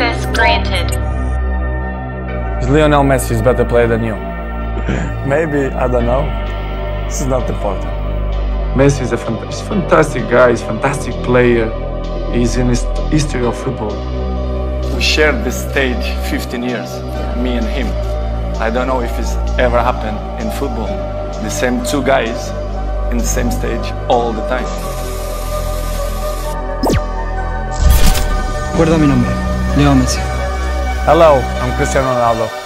Access granted. Is Lionel Messi a better player than you? Maybe, I don't know. This is not important. Messi is a fantastic guy, he's a fantastic player. He's in the history of football. We shared this stage 15 years, me and him. I don't know if it's ever happened in football. The same two guys in the same stage all the time. Guarda mi nombre, Leo Messi. Hello, I'm Cristiano Ronaldo.